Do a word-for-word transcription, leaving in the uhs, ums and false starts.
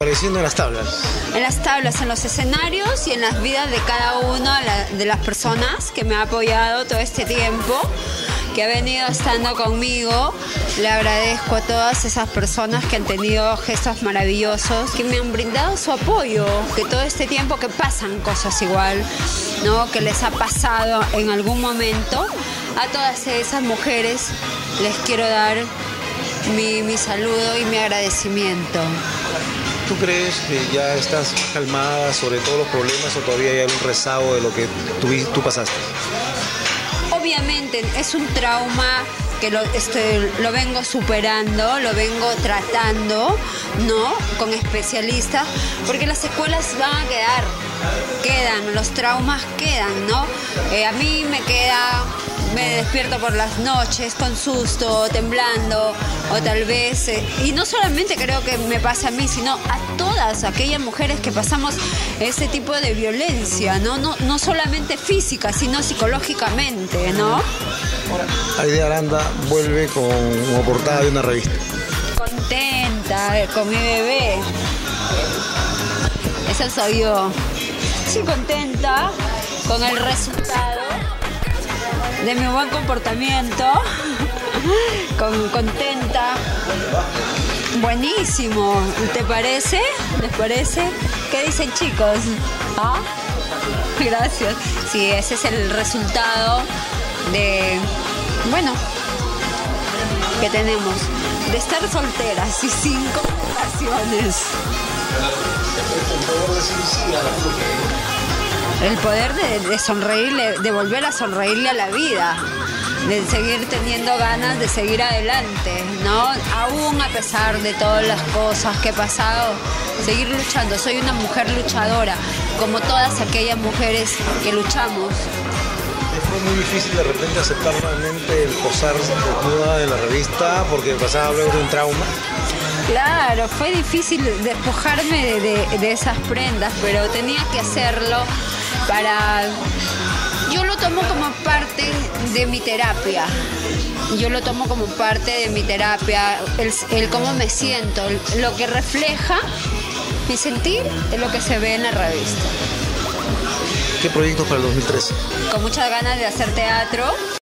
Apareciendo en las tablas. En las tablas, en los escenarios y en las vidas de cada una de las personas que me ha apoyado todo este tiempo, que ha venido estando conmigo. Le agradezco a todas esas personas que han tenido gestos maravillosos, que me han brindado su apoyo, que todo este tiempo que pasan cosas igual, ¿no? Que les ha pasado en algún momento. A todas esas mujeres les quiero dar mi, mi saludo y mi agradecimiento. ¿Tú crees que ya estás calmada sobre todos los problemas o todavía hay algún rezago de lo que tú, tú pasaste? Obviamente es un trauma que lo, este, lo vengo superando, lo vengo tratando, ¿no? Con especialistas, porque las secuelas van a quedar, quedan, los traumas quedan, ¿no? Eh, a mí me queda, me despierto por las noches con susto, temblando, o tal vez, eh, y no solamente creo que me pasa a mí, sino a todas aquellas mujeres que pasamos ese tipo de violencia, ¿no? No, no solamente física, sino psicológicamente, ¿no? Aide Aranda vuelve con, como portada de una revista. Contenta, con mi bebé. Esa soy yo. Sí, contenta con el resultado de mi buen comportamiento. Con, contenta. Buenísimo. ¿Te parece? ¿Les parece? ¿Qué dicen, chicos? ¿Ah? Gracias. Sí, ese es el resultado de, bueno, que tenemos, de estar solteras y sin complicaciones. El poder de, de sonreírle, de volver a sonreírle a la vida, de seguir teniendo ganas de seguir adelante, ¿no? Aún a pesar de todas las cosas que he pasado, seguir luchando. Soy una mujer luchadora, como todas aquellas mujeres que luchamos. ¿Fue muy difícil de repente aceptar nuevamente el posar desnuda en la revista porque pasaba luego de un trauma? Claro, fue difícil despojarme de, de, de esas prendas, pero tenía que hacerlo para... Yo lo tomo como parte de mi terapia. Yo lo tomo como parte de mi terapia, el, el cómo me siento, el, lo que refleja mi sentir es lo que se ve en la revista. ¿Qué proyectos para el dos mil trece? Con muchas ganas de hacer teatro.